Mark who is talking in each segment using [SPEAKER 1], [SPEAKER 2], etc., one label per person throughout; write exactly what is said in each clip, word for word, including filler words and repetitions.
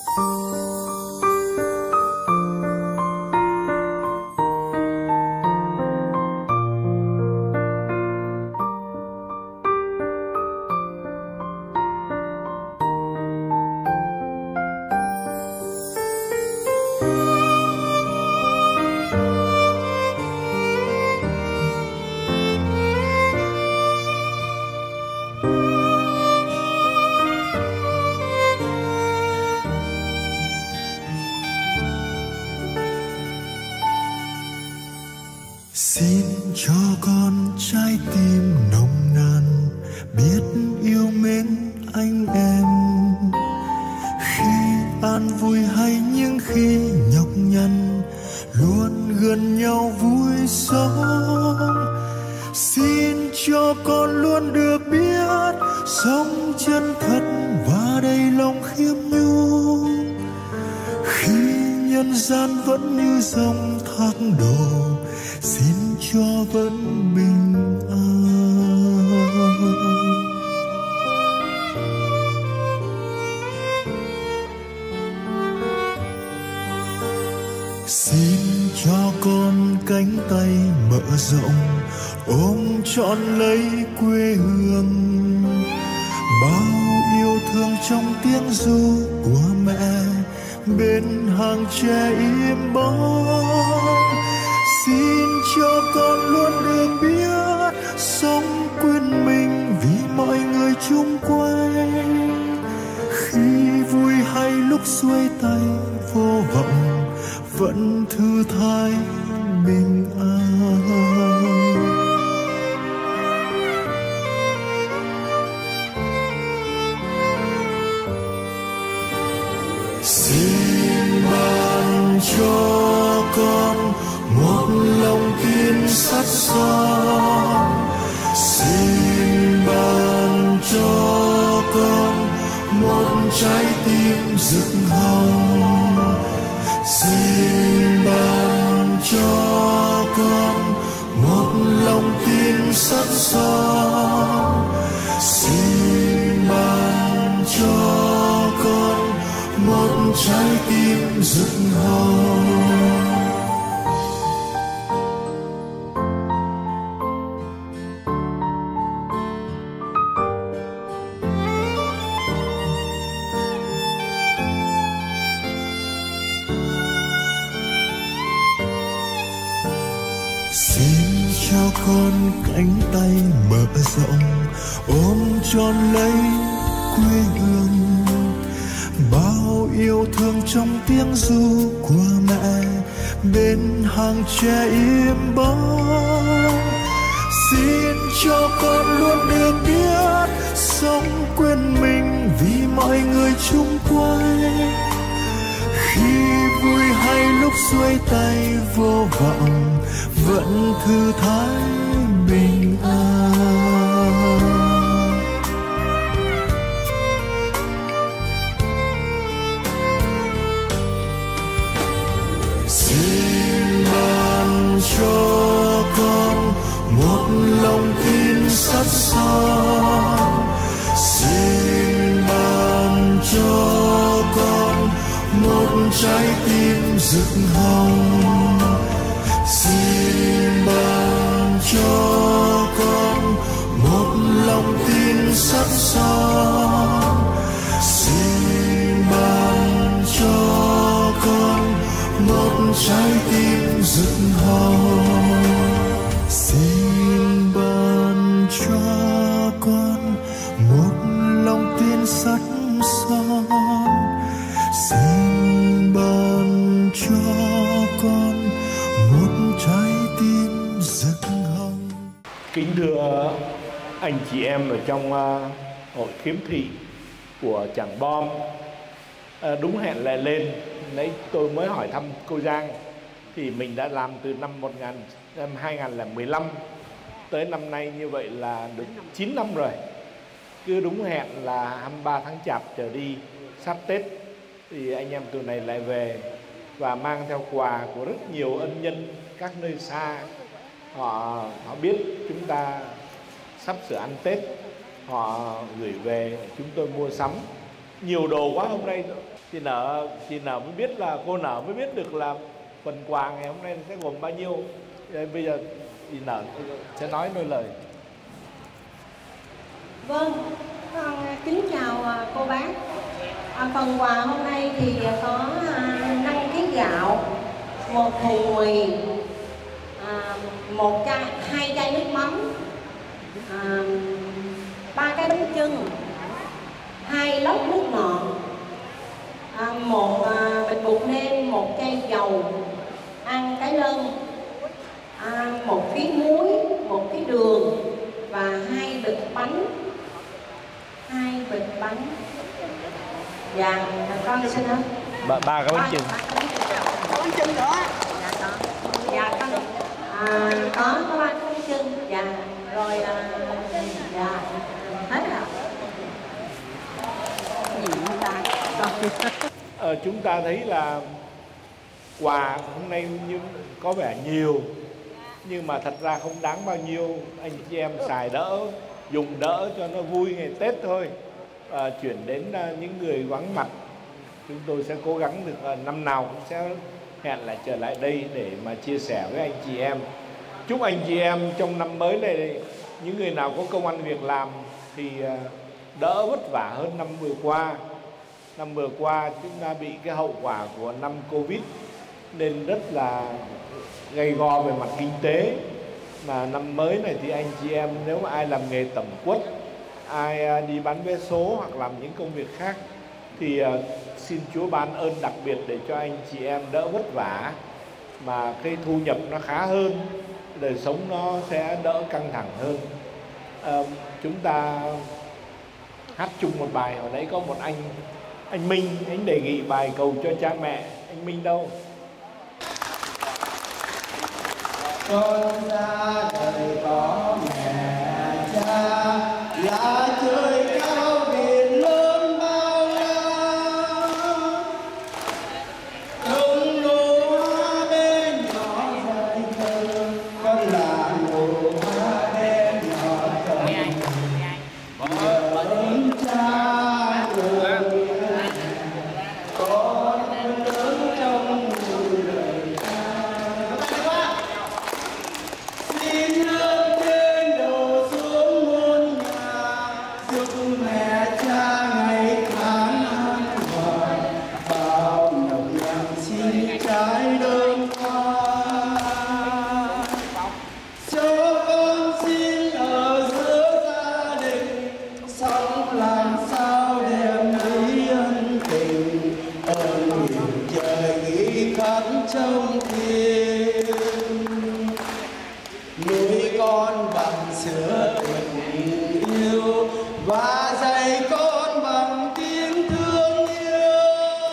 [SPEAKER 1] Xin cho con trái tim nồng nàn biết yêu mến anh em, khi an vui hay những khi nhọc nhằn luôn gần nhau vui sống. Xin cho con luôn được biết sống chân thật và đầy lòng khiêm nhu, khi nhân gian vẫn như dòng thác đổ, xin cho vẫn bình an. Xin cho con cánh tay mở rộng ôm trọn lấy quê hương, bao yêu thương trong tiếng ru của mẹ bên hàng tre im bóng. Xin cho con luôn được biết sống quên mình vì mọi người chung quanh, khi vui hay lúc xuôi tay vô vọng vẫn thư thái bình an. Xin ban cho con một lòng tin sắt son, xin ban cho con một trái tim rực hồng, xin ban cho con một lòng tin sắt son, xin ban cho con một trái tim rực hồng. Xin cho con cánh tay mở rộng ôm trọn lấy quê hương, bao yêu thương trong tiếng ru của mẹ bên hàng tre im bóng. Xin cho con luôn được biết sống quên mình vì mọi người chung quanh, khi vui hay lúc xuôi tay vô vọng vẫn thư thái bình an. Xin ban cho con một lòng tin sắt son, xin ban cho con một trái tim rực hồng, xin ban cho con một lòng tin sắt son, xin ban cho con một trái tim rực hồng, xin ban cho con một lòng tin sắt son, xin ban cho con một trái tim rực hồng.
[SPEAKER 2] Kính thưa anh chị em ở trong uh, hội khiếm thị của Trảng Bom, uh, đúng hẹn lại lên. Nãy tôi mới hỏi thăm cô Giang thì mình đã làm từ năm một nghìn, năm hai nghìn không trăm mười lăm tới năm nay như vậy là được chín năm rồi. Cứ đúng hẹn là hai mươi ba tháng Chạp trở đi, sắp Tết thì anh em tụi này lại về và mang theo quà của rất nhiều ân nhân các nơi xa. Họ họ biết chúng ta sắp sửa ăn Tết, họ gửi về chúng tôi mua sắm. nhiều đồ quá. Hôm nay chị Nở chị Nở mới biết là cô Nở mới biết được là phần quà ngày hôm nay sẽ gồm bao nhiêu. Bây giờ chị Nở sẽ nói đôi lời.
[SPEAKER 3] Vâng, con kính chào cô bác. À, phần quà hôm nay thì có năm ký gạo, một thùng mì, à, một chai, hai chai nước mắm, à, ba cái bánh chưng, hai lốc nước ngọt, à, một à, bịch bột nêm, một chai dầu ăn cái lân, à, một ký muối, một ký đường và hai bịch bánh, hai bịch bánh. Dạ, con xin hết.
[SPEAKER 2] Ba, ba cái bánh chưng.
[SPEAKER 3] Có bánh chưng nữa. Dạ có. Dạ con. À, có có ba cái bánh chưng. Dạ rồi à, dạ hết rồi. Gì ta?
[SPEAKER 2] Ờ, chúng ta thấy là quà hôm nay như có vẻ nhiều nhưng mà thật ra không đáng bao nhiêu. Anh chị em xài đỡ, dùng đỡ cho nó vui ngày Tết thôi. À, chuyển đến uh, những người vắng mặt, chúng tôi sẽ cố gắng được uh, năm nào cũng sẽ hẹn lại trở lại đây để mà chia sẻ với anh chị em. Chúc anh chị em trong năm mới này, những người nào có công ăn việc làm thì uh, đỡ vất vả hơn năm vừa qua. Năm vừa qua chúng ta bị cái hậu quả của năm Covid nên rất là gay go về mặt kinh tế. Mà năm mới này thì anh chị em nếu mà ai làm nghề tẩm quất, ai đi bán vé số hoặc làm những công việc khác thì uh, xin Chúa ban ơn đặc biệt để cho anh chị em đỡ vất vả mà cái thu nhập nó khá hơn, đời sống nó sẽ đỡ căng thẳng hơn. Uh, chúng ta hát chung một bài. Hồi nãy có một anh anh Minh, anh đề nghị bài cầu cho cha mẹ. Anh Minh đâu?
[SPEAKER 1] Con ra đời có mẹ cha, là trời cao biển lớn bao la. Không nụ hoa bên nhỏ dài thơ, con là nụ hoa bên nhỏ dài thơ. Ơn cha người, con lớn trong người đời cha. Xin ơn trên đầu xuống muôn nhà, giúp mẹ cha ngày tháng an hòa, bao nồng nhạc xin trái đơm hoa. Cho con xin ở giữa gia đình, sống làm sao đem lý ân tình, ơn nghìn trời ghi khắc trong tim. Nuôi con bằng sữa tình yêu và dạy con bằng tiếng thương yêu,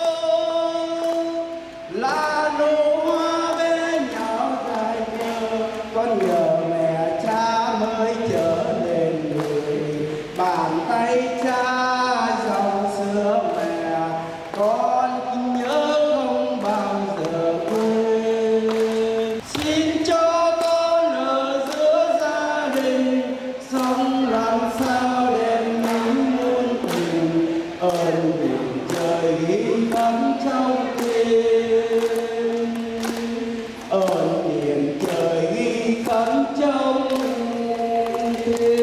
[SPEAKER 1] là nụ hoa bên nhỏ dài thơ. Con nhờ mẹ cha mới trở nên người, bàn tay cha dòng sữa mẹ, con nhớ không bao giờ quên. Xin cho con ở giữa gia đình, sống làm sao đem những muôn tình, ơn biển trời ghi khắc trong tim, ơn biển trời ghi khắc trong tim.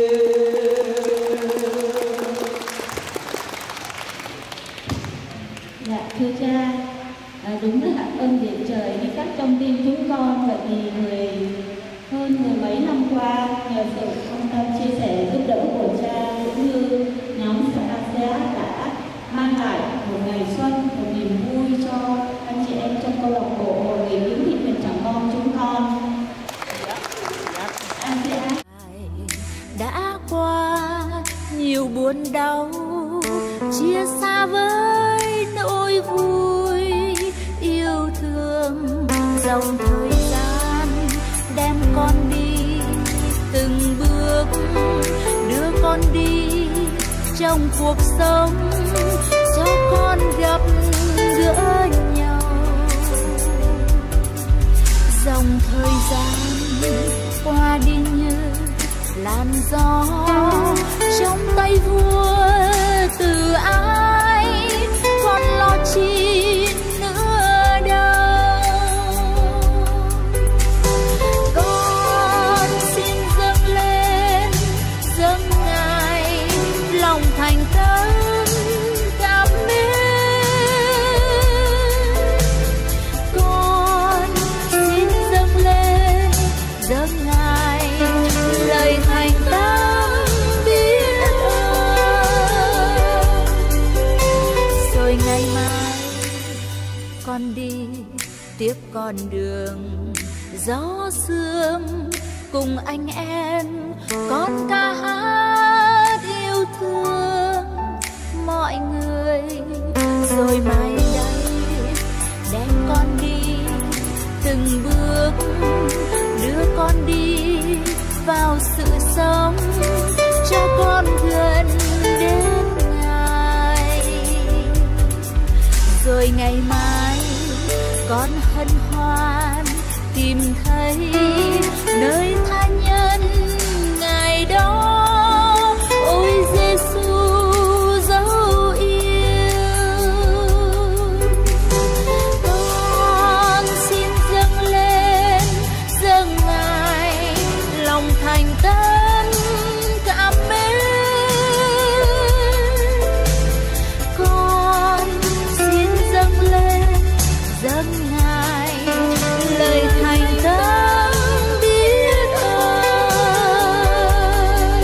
[SPEAKER 4] Dạ thưa cha, à, đúng là ơn điện trời ghi khắc trong tim chúng con. Vậy thì người hơn mười mấy năm qua, nhờ sự quan tâm chia sẻ giúp đỡ của cha cũng như nhóm xã a xê a đã mang lại một ngày xuân, một niềm vui cho anh chị em trong câu lạc bộ Hội Nghề Kiếm Thị huyện Trảng Bom chúng con. a xê a
[SPEAKER 5] đã qua nhiều buồn đau, chia xa với nỗi vui yêu thương. Dòng thời gian đem con đi từng bước, đưa con đi trong cuộc sống, cho con gặp gỡ nhau. Dòng thời gian qua đi như làn gió trong tay vua từ ai ngày mai con đi tiếp con đường gió sương cùng anh em, con ca hát yêu thương mọi người. Rồi mai đây đem con đi từng bước, đưa con đi vào sự sống, cho con gần đến ngày. Rồi ngày mai con hân hoan tìm thấy nơi tha nhân ngày đó. Ôi Giêsu dấu yêu, con xin dâng lên dâng Ngài lòng thành tâm cảm mến. Con xin dâng lên dâng Ngài lời thành tâm biết ơn.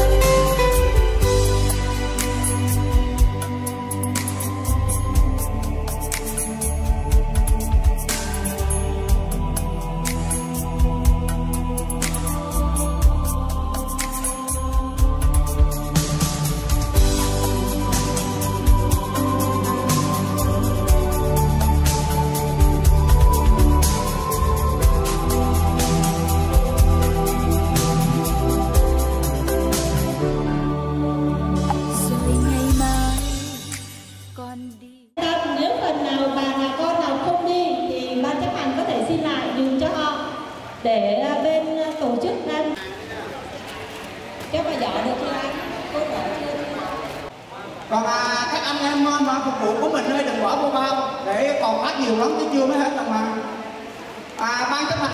[SPEAKER 5] Rồi ngày mai con đi.
[SPEAKER 4] Nếu phần nào bà là con nào không đi thì ban chấp hành có thể xin lại dùm cho họ để bên tổ chức đang. Các bà dọn được chưa anh? Cô dọn chưa?
[SPEAKER 6] Còn à, các anh em mà phục vụ của mình ơi, đừng bỏ vô bao để còn phát nhiều lắm chứ chưa mới hết đâu mà. À, ban chấp hành